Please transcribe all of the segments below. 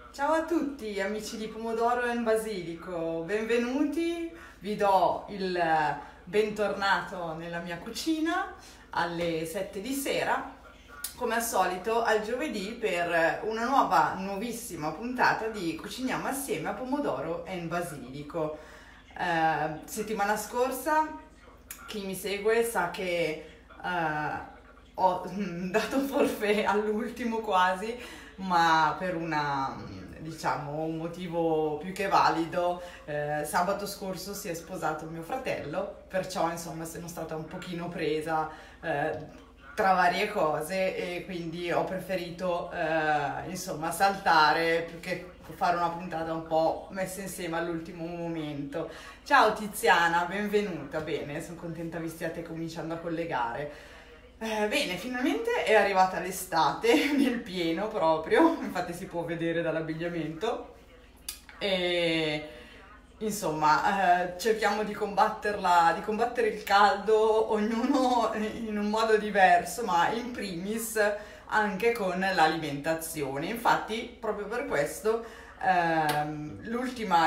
Ciao a tutti amici di Pomodoro e Basilico, benvenuti, vi do il bentornato nella mia cucina alle 7 di sera, come al solito al giovedì per una nuovissima puntata di Cuciniamo Assieme a Pomodoro e Basilico. Settimana scorsa chi mi segue sa che ho dato forfait all'ultimo quasi, ma per un motivo più che valido. Sabato scorso si è sposato mio fratello, perciò insomma sono stata un pochino presa tra varie cose e quindi ho preferito saltare più che fare una puntata un po' messa insieme all'ultimo momento. Ciao Tiziana, benvenuta, bene, sono contenta vi stiate cominciando a collegare. Bene, finalmente è arrivata l'estate nel pieno proprio, infatti si può vedere dall'abbigliamento e insomma cerchiamo di combattere il caldo, ognuno in un modo diverso, ma in primis anche con l'alimentazione. Infatti proprio per questo l'ultimo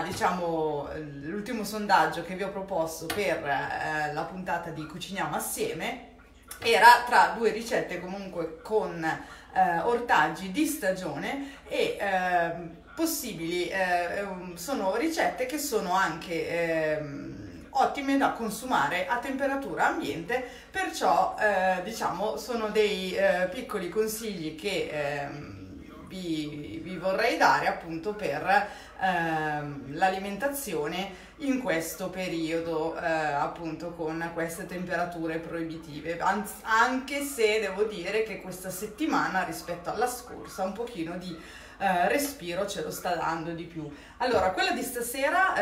sondaggio che vi ho proposto per la puntata di Cuciniamo Assieme era tra due ricette comunque con ortaggi di stagione e possibili, sono ricette che sono anche ottime da consumare a temperatura ambiente, perciò sono dei piccoli consigli che vi vorrei dare appunto per l'alimentazione in questo periodo, appunto con queste temperature proibitive, anche se devo dire che questa settimana rispetto alla scorsa un pochino di respiro ce lo sta dando di più. Allora, quella di stasera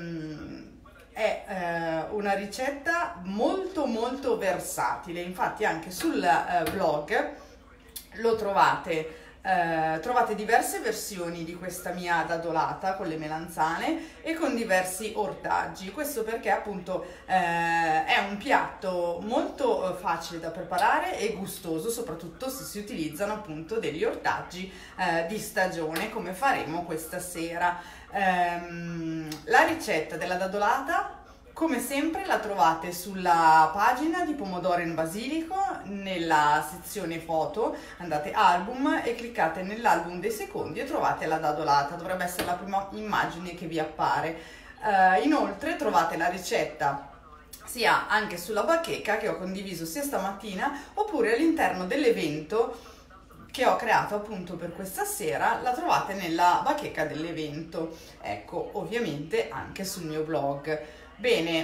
è una ricetta molto molto versatile, infatti anche sul blog lo trovate diverse versioni di questa mia dadolata con le melanzane e con diversi ortaggi. Questo perché appunto è un piatto molto facile da preparare e gustoso, soprattutto se si utilizzano appunto degli ortaggi di stagione, come faremo questa sera. La ricetta della dadolata, come sempre, la trovate sulla pagina di Pomodoro in Basilico, nella sezione foto, andate album e cliccate nell'album dei secondi e trovate la dadolata, dovrebbe essere la prima immagine che vi appare. Inoltre trovate la ricetta sia anche sulla bacheca che ho condiviso sia stamattina, oppure all'interno dell'evento che ho creato appunto per questa sera, la trovate nella bacheca dell'evento, ecco, ovviamente anche sul mio blog. Bene,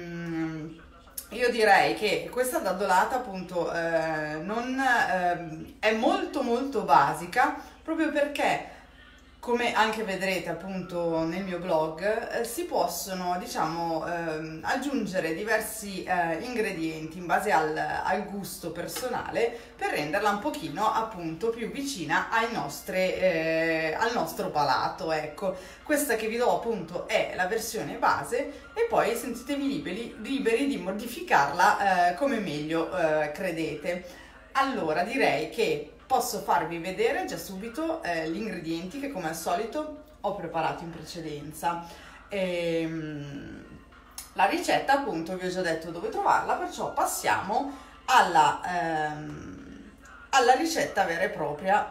io direi che questa dadolata appunto è molto molto basica, proprio perché, come anche vedrete appunto nel mio blog, si possono aggiungere diversi ingredienti in base al gusto personale per renderla un pochino appunto più vicina al nostro palato. Ecco, questa che vi do appunto è la versione base e poi sentitevi liberi di modificarla come meglio credete. Allora direi che posso farvi vedere già subito gli ingredienti che come al solito ho preparato in precedenza. La ricetta appunto vi ho già detto dove trovarla, perciò passiamo alla ricetta vera e propria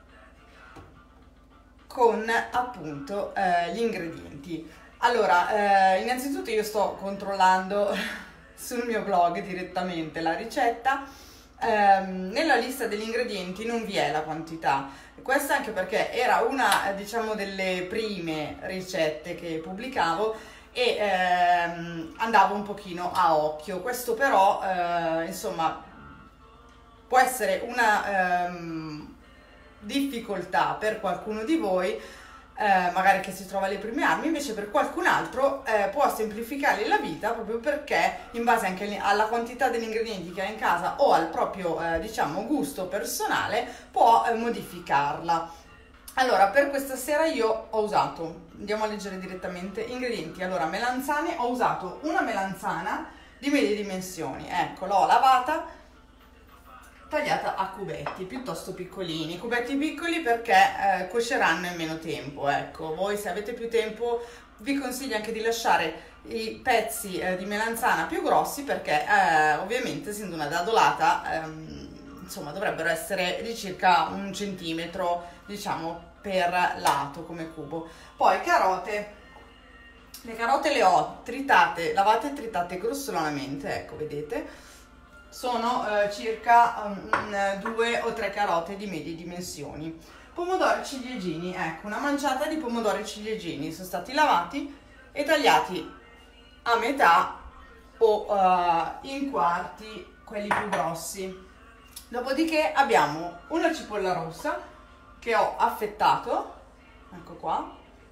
con appunto gli ingredienti. Allora, innanzitutto io sto controllando sul mio blog direttamente la ricetta. Nella lista degli ingredienti non vi è la quantità, questa anche perché era una delle prime ricette che pubblicavo e andavo un pochino a occhio. Questo però insomma può essere una difficoltà per qualcuno di voi, magari che si trova alle prime armi, invece per qualcun altro può semplificare la vita, proprio perché in base anche alla quantità degli ingredienti che ha in casa o al proprio gusto personale può modificarla. Allora, per questa sera io ho usato, andiamo a leggere direttamente ingredienti. Allora, melanzane, ho usato una melanzana di medie dimensioni, ecco, l'ho lavata tagliata a cubetti piuttosto piccolini, cubetti piccoli perché cuoceranno in meno tempo. Ecco, voi se avete più tempo vi consiglio anche di lasciare i pezzi di melanzana più grossi perché ovviamente essendo una dadolata insomma dovrebbero essere di circa 1 centimetro, diciamo, per lato come cubo. Poi carote, le carote le ho tritate, lavate e tritate grossolanamente, ecco, vedete, sono circa 2 o 3 carote di medie dimensioni. Pomodori ciliegini, ecco, una manciata di pomodori ciliegini, sono stati lavati e tagliati a metà o in quarti, quelli più grossi. Dopodiché abbiamo una cipolla rossa che ho affettato, ecco qua,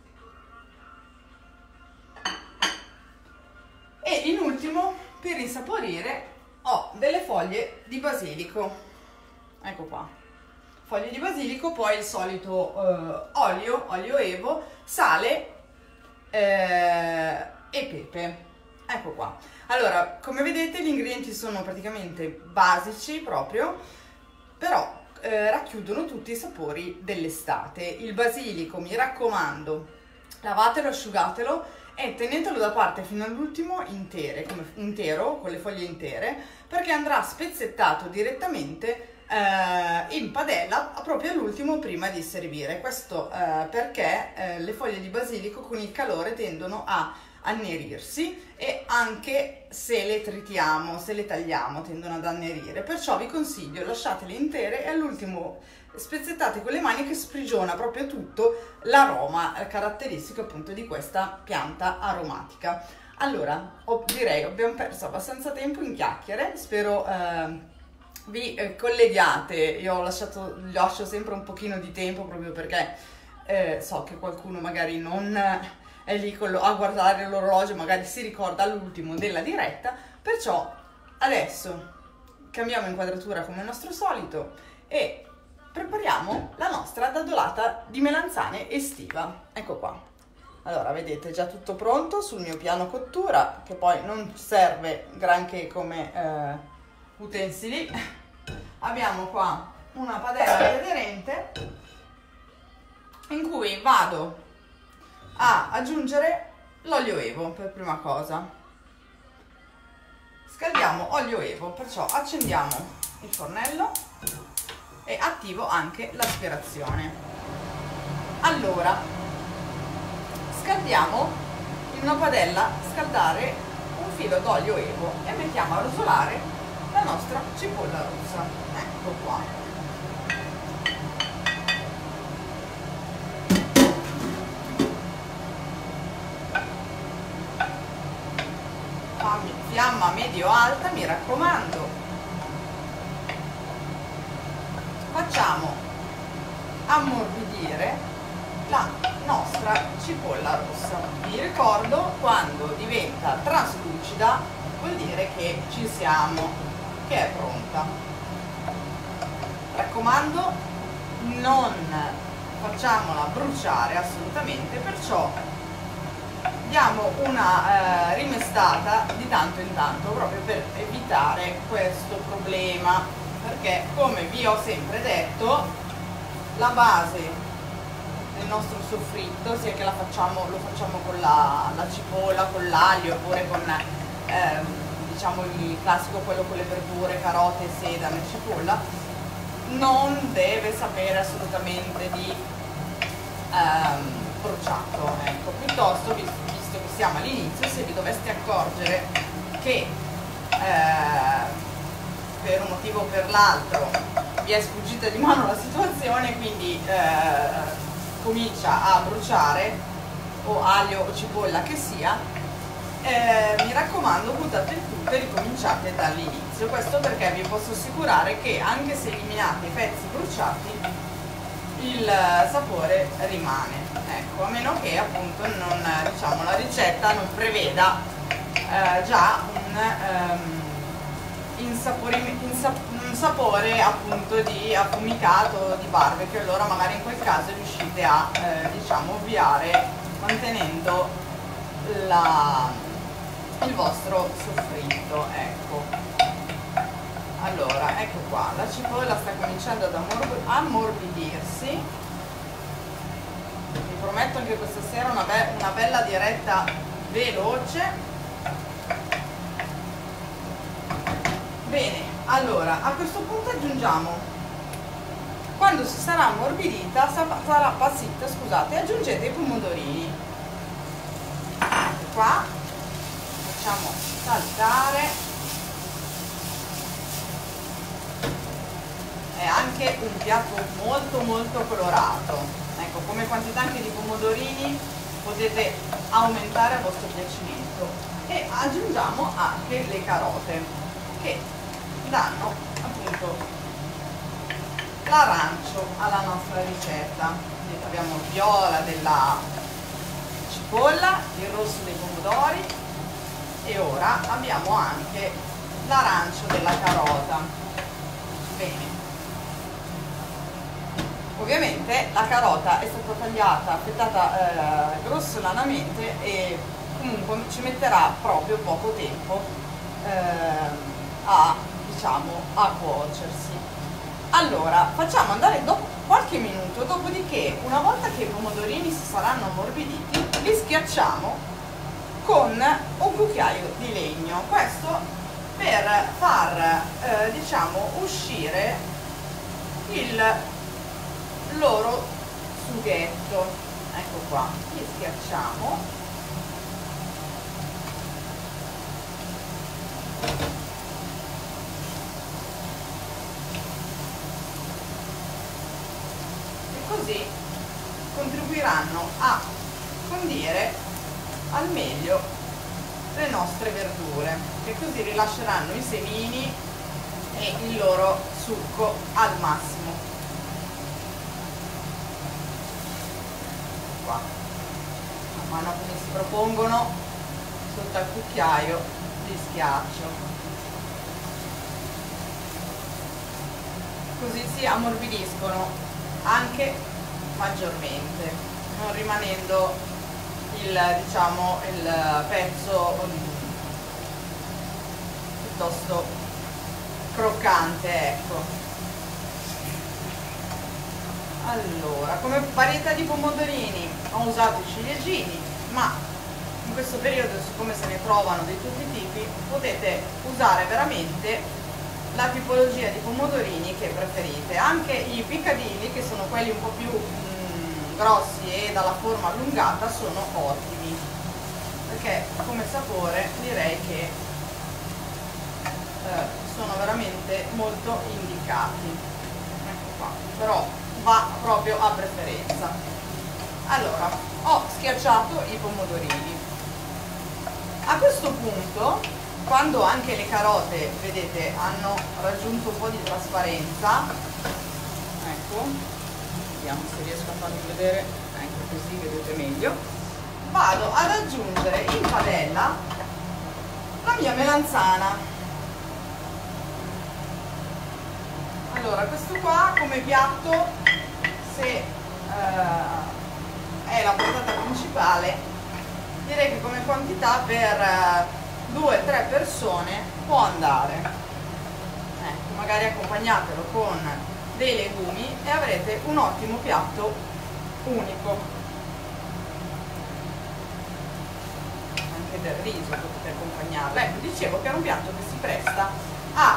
e in ultimo per insaporire ho delle foglie di basilico, ecco qua, foglie di basilico, poi il solito olio evo, sale e pepe, ecco qua. Allora, come vedete gli ingredienti sono praticamente basici proprio, però racchiudono tutti i sapori dell'estate. Il basilico, mi raccomando, lavatelo, asciugatelo e tenetelo da parte fino all'ultimo intero, con le foglie intere, perché andrà spezzettato direttamente in padella proprio all'ultimo prima di servire. Questo perché le foglie di basilico con il calore tendono a annerirsi e anche se le tritiamo, se le tagliamo tendono ad annerire, perciò vi consiglio lasciatele intere e all'ultimo spezzettate con le mani che sprigiona proprio tutto l'aroma caratteristico appunto di questa pianta aromatica. Allora direi abbiamo perso abbastanza tempo in chiacchiere, spero vi colleghiate. Io lascio sempre un pochino di tempo proprio perché so che qualcuno magari non è lì a guardare l'orologio, magari si ricorda all'ultimo della diretta, perciò adesso cambiamo inquadratura come al nostro solito e prepariamo la nostra dadolata di melanzane estiva. Ecco qua. Allora, vedete, già tutto pronto sul mio piano cottura, che poi non serve granché come utensili. Abbiamo qua una padella di aderente in cui vado a aggiungere l'olio evo per prima cosa. Scaldiamo olio evo, perciò accendiamo il fornello e attivo anche l'aspirazione. Allora scaldiamo in una padella, scaldare un filo d'olio evo e mettiamo a rosolare la nostra cipolla rossa. Ecco qua. Fiamma medio-alta, mi raccomando. Facciamo ammorbidire la nostra cipolla rossa. Vi ricordo, quando diventa traslucida vuol dire che ci siamo, che è pronta. Raccomando, non facciamola bruciare assolutamente, perciò diamo una rimestata di tanto in tanto proprio per evitare questo problema, perché come vi ho sempre detto la base del nostro soffritto, sia che lo facciamo con la cipolla, con l'aglio oppure con diciamo il classico, quello con le verdure, carote, sedane, cipolla, non deve sapere assolutamente di bruciato, ecco. Piuttosto, visto che siamo all'inizio, se vi doveste accorgere che per un motivo o per l'altro vi è sfuggita di mano la situazione, quindi comincia a bruciare, o aglio o cipolla che sia, mi raccomando, buttate il tutto e ricominciate dall'inizio. Questo perché vi posso assicurare che anche se eliminate i pezzi bruciati il sapore rimane, ecco, a meno che appunto non, diciamo, la ricetta non preveda già un sapore appunto di affumicato, di barbecue, allora magari in quel caso riuscite a diciamo ovviare mantenendo il vostro soffritto, ecco. Allora, ecco qua, la cipolla sta cominciando ad ammorbidirsi. Vi prometto anche questa sera una bella diretta veloce. Bene, allora a questo punto aggiungiamo, quando si sarà ammorbidita, sarà appassita, scusate, aggiungete i pomodorini. Ecco qua, facciamo saltare. È anche un piatto molto molto colorato, ecco, come quantità anche di pomodorini potete aumentare a vostro piacimento. E aggiungiamo anche le carote, che danno appunto l'arancio alla nostra ricetta. Vedete, abbiamo il viola della cipolla, il rosso dei pomodori e ora abbiamo anche l'arancio della carota. Bene, ovviamente la carota è stata tagliata, affettata grossolanamente e comunque ci metterà proprio poco tempo a cuocersi. Allora facciamo andare dopo qualche minuto, dopodiché una volta che i pomodorini si saranno ammorbiditi li schiacciamo con un cucchiaio di legno, questo per far uscire il loro sughetto. Ecco qua, li schiacciamo. Così contribuiranno a condire al meglio le nostre verdure, che così rilasceranno i semini e il loro succo al massimo. Qua, man mano che mi si propongono sotto al cucchiaio li schiaccio, così si ammorbidiscono anche maggiormente, non rimanendo il pezzo piuttosto croccante, ecco. Allora, come varietà di pomodorini ho usato i ciliegini, ma in questo periodo, siccome se ne trovano di tutti i tipi, potete usare veramente la tipologia di pomodorini che preferite. Anche i piccadilli, che sono quelli un po' più grossi e dalla forma allungata, sono ottimi, perché come sapore direi che sono veramente molto indicati. Ecco qua, però va proprio a preferenza. Allora, ho schiacciato i pomodorini. A questo punto, quando anche le carote, vedete, hanno raggiunto un po' di trasparenza, ecco, vediamo se riesco a farvi vedere, ecco così vedete meglio, vado ad aggiungere in padella la mia melanzana. Allora, questo qua come piatto, se è la portata principale, direi che come quantità per 2-3 persone può andare. Ecco, magari accompagnatelo con dei legumi e avrete un ottimo piatto unico. Anche del riso potete accompagnarlo. Ecco, dicevo che era un piatto che si presta a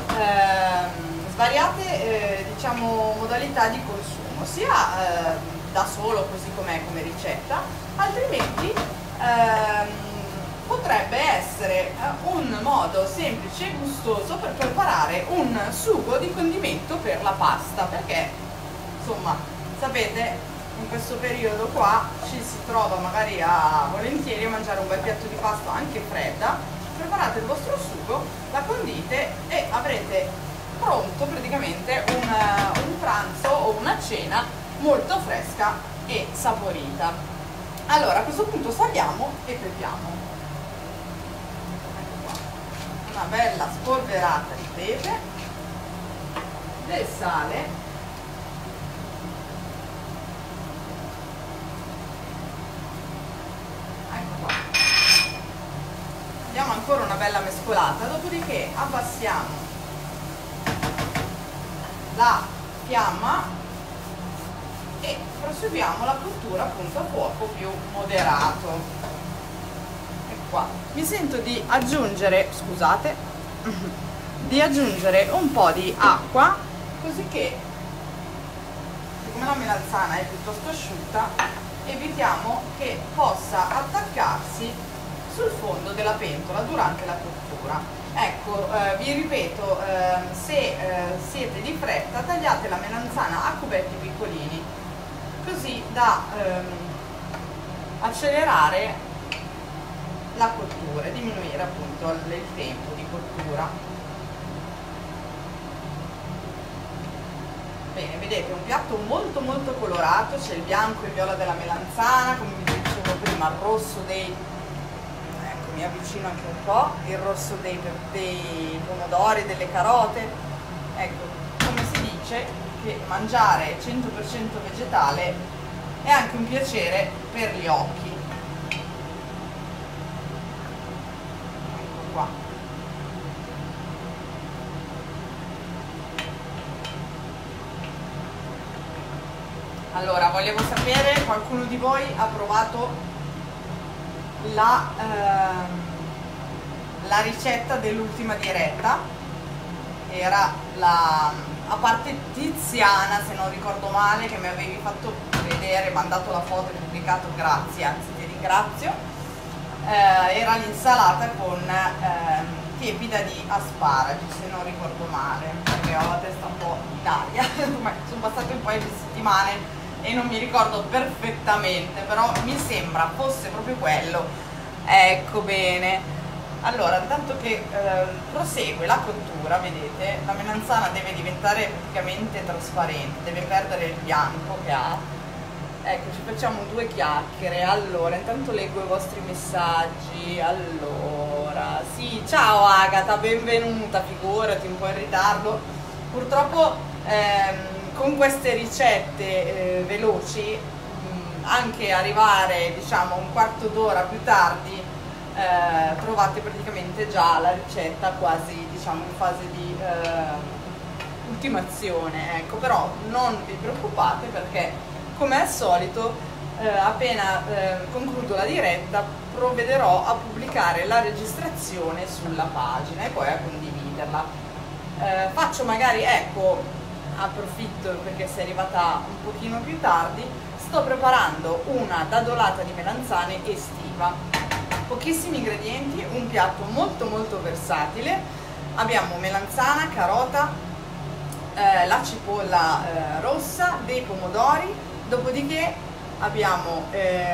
svariate modalità di consumo, sia da solo così com'è come ricetta, altrimenti potrebbe essere un modo semplice e gustoso per preparare un sugo di condimento per la pasta, perché insomma sapete, in questo periodo qua ci si trova magari volentieri a mangiare un bel piatto di pasta anche fredda. Preparate il vostro sugo, la condite e avrete pronto praticamente un pranzo o una cena molto fresca e saporita. Allora, a questo punto saliamo e pepiamo. Una bella spolverata di pepe, del sale, ecco qua, diamo ancora una bella mescolata, dopodiché abbassiamo la fiamma e proseguiamo la cottura appunto a fuoco più moderato. Ecco qua. Mi sento di aggiungere, scusate, di aggiungere un po' di acqua, così che, siccome la melanzana è piuttosto asciutta, evitiamo che possa attaccarsi sul fondo della pentola durante la cottura. Ecco, vi ripeto, se siete di fretta, tagliate la melanzana a cubetti piccolini, così da accelerare la cottura e diminuire appunto il tempo di cottura. Bene, vedete, un piatto molto molto colorato, c'è il bianco e il viola della melanzana, come vi dicevo prima, il rosso dei, ecco, mi avvicino anche un po', il rosso dei pomodori, delle carote. Ecco, come si dice che mangiare 100% vegetale è anche un piacere per gli occhi. Ecco qua. Allora, volevo sapere, qualcuno di voi ha provato la ricetta dell'ultima diretta? Era a parte Tiziana, se non ricordo male, che mi avevi fatto vedere, mandato la foto e pubblicato, grazie, anzi ti ringrazio. Era l'insalata con tiepida di asparagi, se non ricordo male, perché ho la testa un po' in aria, sono passate un paio di settimane e non mi ricordo perfettamente, però mi sembra fosse proprio quello. Ecco, bene. Allora, intanto che prosegue la cottura, vedete, la melanzana deve diventare praticamente trasparente, deve perdere il bianco che ha. Ecco, ci facciamo due chiacchiere. Allora, intanto leggo i vostri messaggi. Allora, sì, ciao Agata, benvenuta, figurati, un po' in ritardo. Purtroppo con queste ricette veloci, anche arrivare diciamo un quarto d'ora più tardi, trovate praticamente già la ricetta quasi diciamo in fase di ultimazione, ecco. Però non vi preoccupate, perché come al solito appena concludo la diretta provvederò a pubblicare la registrazione sulla pagina e poi a condividerla. Faccio magari, ecco, approfitto perché sei arrivata un pochino più tardi, sto preparando una dadolata di melanzane estiva, pochissimi ingredienti, un piatto molto molto versatile. Abbiamo melanzana, carota, la cipolla rossa, dei pomodori, dopodiché abbiamo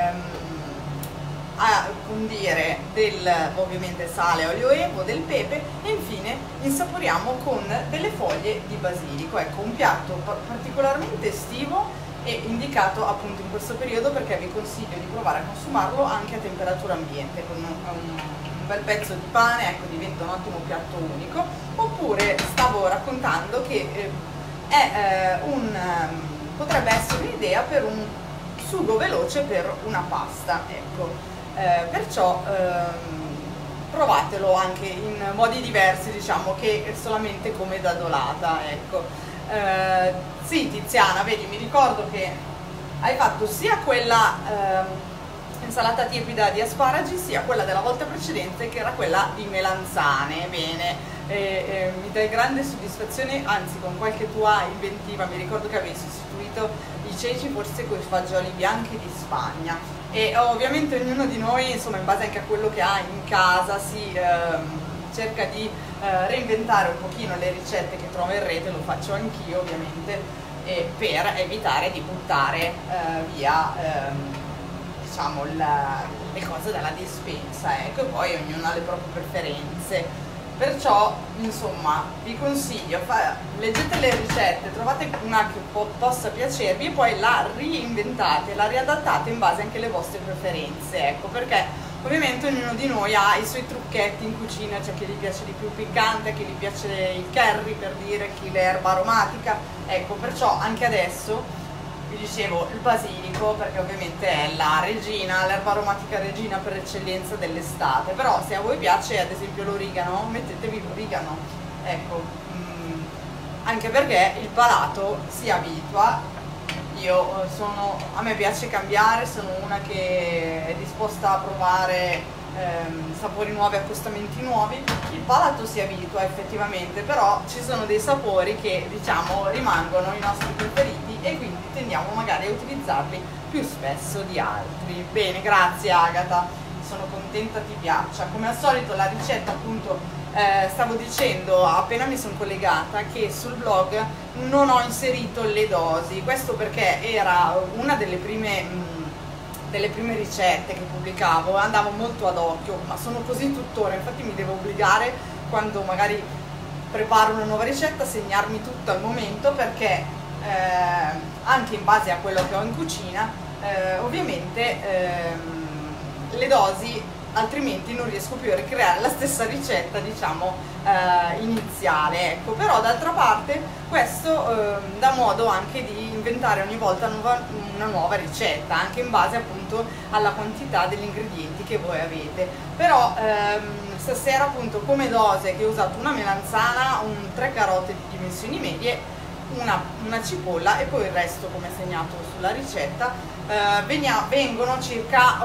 a condire ovviamente sale, olio evo, del pepe e infine insaporiamo con delle foglie di basilico. Ecco, un piatto particolarmente estivo e indicato appunto in questo periodo, perché vi consiglio di provare a consumarlo anche a temperatura ambiente con un bel pezzo di pane, ecco, diventa un ottimo piatto unico. Oppure stavo raccontando che potrebbe essere un'idea per un sugo veloce per una pasta, ecco. Perciò provatelo anche in modi diversi, diciamo, che solamente come dadolata, ecco. Sì, Tiziana, vedi, mi ricordo che hai fatto sia quella insalata tiepida di asparagi, sia quella della volta precedente che era quella di melanzane. Bene, mi dai grande soddisfazione, anzi con qualche tua inventiva. Mi ricordo che avevi sostituito i ceci forse con i fagioli bianchi di Spagna. E ovviamente ognuno di noi, insomma, in base anche a quello che ha in casa, si cerca di reinventare un pochino le ricette che trova in rete. Lo faccio anch'io ovviamente, per evitare di buttare via diciamo le cose dalla dispensa, ecco. E poi ognuno ha le proprie preferenze. Perciò, insomma, vi consiglio, leggete le ricette, trovate una che possa piacervi e poi la reinventate, la riadattate in base anche alle vostre preferenze, ecco, perché ovviamente ognuno di noi ha i suoi trucchetti in cucina. C'è chi gli piace di più piccante, chi gli piace il curry, per dire, chi l'erba aromatica, ecco. Perciò anche adesso vi dicevo il basilico, perché ovviamente è la regina, l'erba aromatica regina per eccellenza dell'estate. Però se a voi piace ad esempio l'origano, mettetevi l'origano, ecco. anche perché il palato si abitua. A me piace cambiare, sono una che è disposta a provare sapori nuovi, accostamenti nuovi. Il palato si abitua effettivamente, però ci sono dei sapori che diciamo rimangono i nostri preferiti e quindi tendiamo magari a utilizzarli più spesso di altri. Bene, grazie Agata, sono contenta ti piaccia. Come al solito la ricetta, appunto, stavo dicendo appena mi sono collegata che sul blog non ho inserito le dosi, questo perché era una delle prime ricette che pubblicavo, andavo molto ad occhio, ma sono così tuttora, infatti mi devo obbligare quando magari preparo una nuova ricetta a segnarmi tutto al momento, perché anche in base a quello che ho in cucina ovviamente le dosi altrimenti non riesco più a ricreare la stessa ricetta, diciamo, iniziale, ecco. Però d'altra parte questo dà modo anche di inventare ogni volta una nuova ricetta, anche in base appunto alla quantità degli ingredienti che voi avete. Però stasera appunto come dose che ho usato una melanzana, 3 carote di dimensioni medie, una cipolla e poi il resto come segnato sulla ricetta. Vengono circa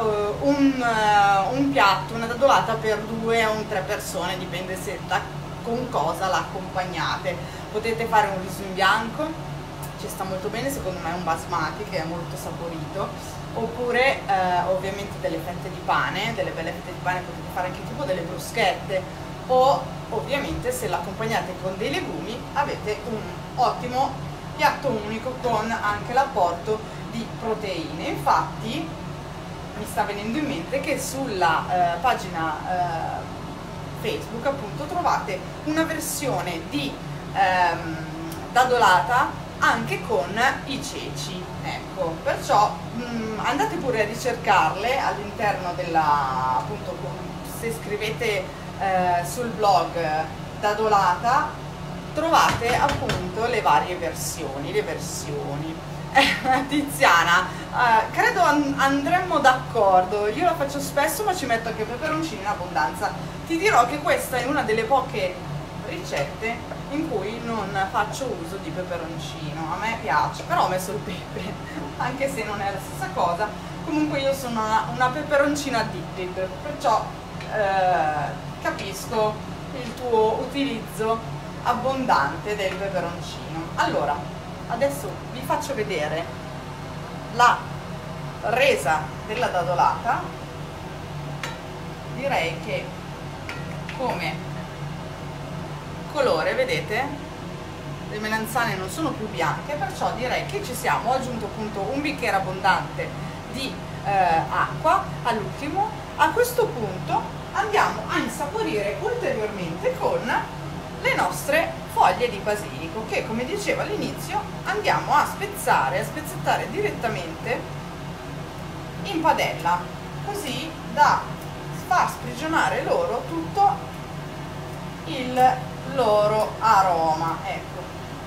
un piatto, una dadolata per 2 o 3 persone, dipende con cosa la accompagnate. Potete fare un riso in bianco, ci sta molto bene, secondo me è un basmati che è molto saporito, oppure ovviamente delle fette di pane, delle belle fette di pane, potete fare anche tipo delle bruschette, o ovviamente se l'accompagnate con dei legumi avete un ottimo piatto unico con anche l'apporto di proteine. Infatti mi sta venendo in mente che sulla pagina Facebook appunto trovate una versione di dadolata anche con i ceci, ecco, perciò andate pure a ricercarle all'interno della, appunto, se scrivete sul blog dadolata trovate appunto le varie versioni, Tiziana, credo andremmo d'accordo, io la faccio spesso ma ci metto anche peperoncini in abbondanza. Ti dirò che questa è una delle poche ricette in cui non faccio uso di peperoncino, a me piace, però ho messo il pepe, anche se non è la stessa cosa. Comunque io sono una peperoncina addicted, perciò capisco il tuo utilizzo abbondante del peperoncino. Allora, adesso vi faccio vedere la resa della dadolata. Direi che come colore, vedete, le melanzane non sono più bianche, perciò direi che ci siamo. Ho aggiunto appunto un bicchiere abbondante di acqua all'ultimo. A questo punto andiamo a insaporire ulteriormente con le nostre foglie di basilico che, come dicevo all'inizio, andiamo a spezzettare direttamente in padella, così da far sprigionare loro tutto il loro aroma, ecco.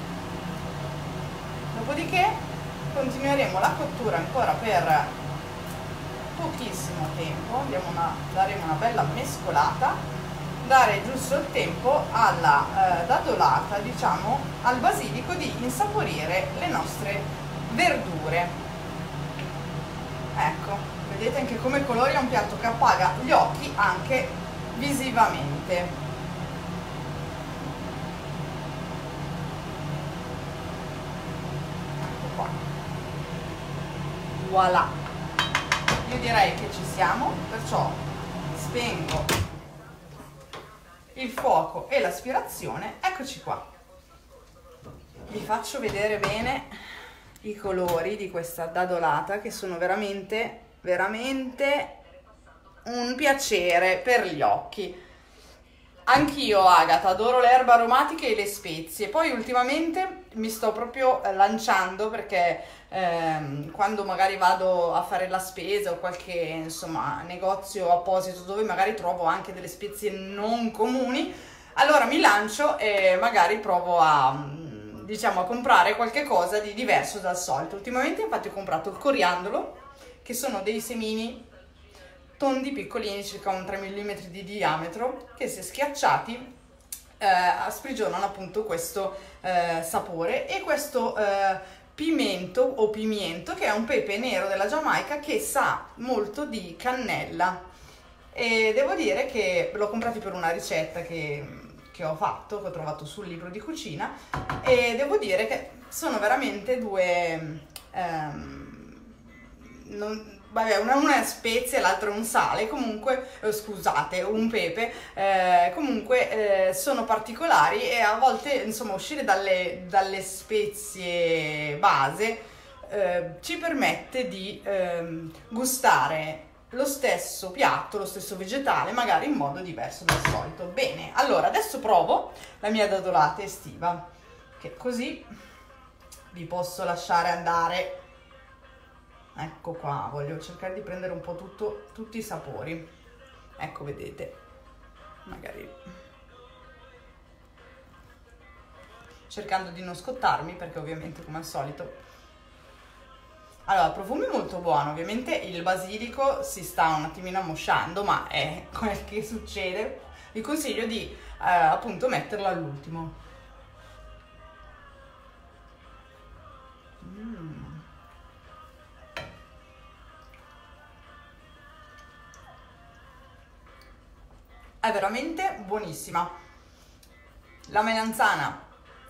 Dopodiché continueremo la cottura ancora per pochissimo tempo, daremo una bella mescolata, dare giusto il tempo alla dadolata, diciamo al basilico, di insaporire le nostre verdure. Ecco, vedete anche come colori, è un piatto che appaga gli occhi anche visivamente. Ecco qua, voilà, io direi che ci siamo, perciò spengo il fuoco e l'aspirazione. Eccoci qua, vi faccio vedere bene i colori di questa dadolata, che sono veramente un piacere per gli occhi. Anch'io, Agata, adoro le erbe aromatiche e le spezie. Poi ultimamente mi sto proprio lanciando, perché quando magari vado a fare la spesa o qualche, insomma, negozio apposito dove magari trovo anche delle spezie non comuni, allora mi lancio e magari provo a, diciamo, a comprare qualche cosa di diverso dal solito. Ultimamente infatti ho comprato il coriandolo, che sono dei semini tondi piccolini, circa un 3 mm di diametro, che se schiacciati sprigionano appunto questo sapore. E questo pimento o pimiento, che è un pepe nero della Giamaica che sa molto di cannella, e devo dire che l'ho comprato per una ricetta che ho fatto, che ho trovato sul libro di cucina, e devo dire che sono veramente due una è spezia e l'altro è un sale, comunque scusate, un pepe, comunque sono particolari, e a volte insomma uscire dalle spezie base ci permette di gustare lo stesso piatto, lo stesso vegetale, magari in modo diverso dal solito. Bene, allora adesso provo la mia dadolata estiva, che così vi posso lasciare andare. Ecco qua, voglio cercare di prendere un po' tutti i sapori. Ecco, vedete, magari cercando di non scottarmi, perché ovviamente come al solito. Allora, profumi molto buono, ovviamente il basilico si sta un attimino ammosciando, ma è quel che succede. Vi consiglio di appunto metterlo all'ultimo. È veramente buonissima. La melanzana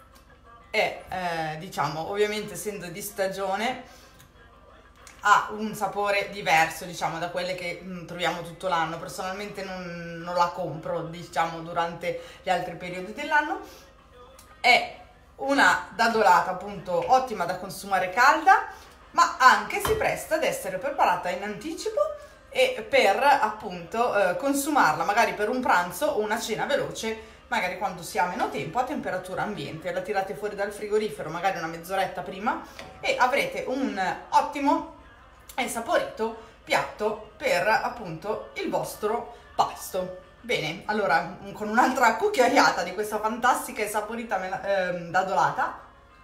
è, diciamo, ovviamente essendo di stagione, ha un sapore diverso, diciamo, da quelle che troviamo tutto l'anno. Personalmente non la compro, diciamo, durante gli altri periodi dell'anno. È una dadolata appunto ottima da consumare calda, ma anche si presta ad essere preparata in anticipo e per appunto consumarla magari per un pranzo o una cena veloce, magari quando si ha meno tempo, a temperatura ambiente. La tirate fuori dal frigorifero magari una mezz'oretta prima e avrete un ottimo e saporito piatto per appunto il vostro pasto. Bene, allora con un'altra cucchiaiata di questa fantastica e saporita dadolata,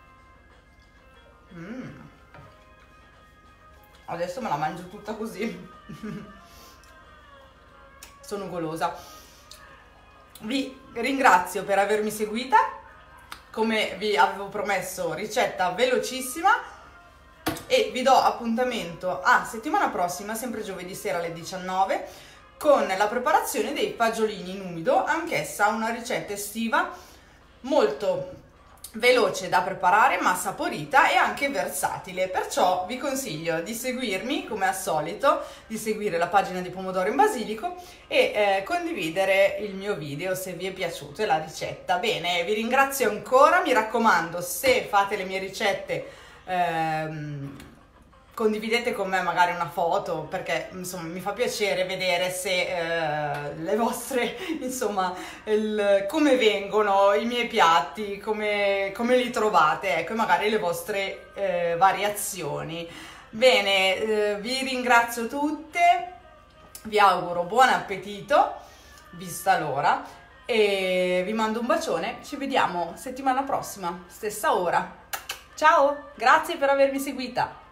adesso me la mangio tutta così. Sono golosa. Vi ringrazio per avermi seguita. Come vi avevo promesso, ricetta velocissima, e vi do appuntamento a settimana prossima, sempre giovedì sera alle 19, con la preparazione dei fagiolini in umido, anch'essa una ricetta estiva molto veloce da preparare, ma saporita e anche versatile. Perciò vi consiglio di seguirmi come al solito, di seguire la pagina di Pomodoro in Basilico e condividere il mio video se vi è piaciuta la ricetta. Bene, vi ringrazio ancora, mi raccomando, se fate le mie ricette condividete con me magari una foto, perché insomma mi fa piacere vedere se le vostre, insomma, come vengono i miei piatti, come li trovate, ecco, magari le vostre variazioni. Bene, vi ringrazio tutte, vi auguro buon appetito, vista l'ora, e vi mando un bacione. Ci vediamo settimana prossima, stessa ora. Ciao, grazie per avermi seguita.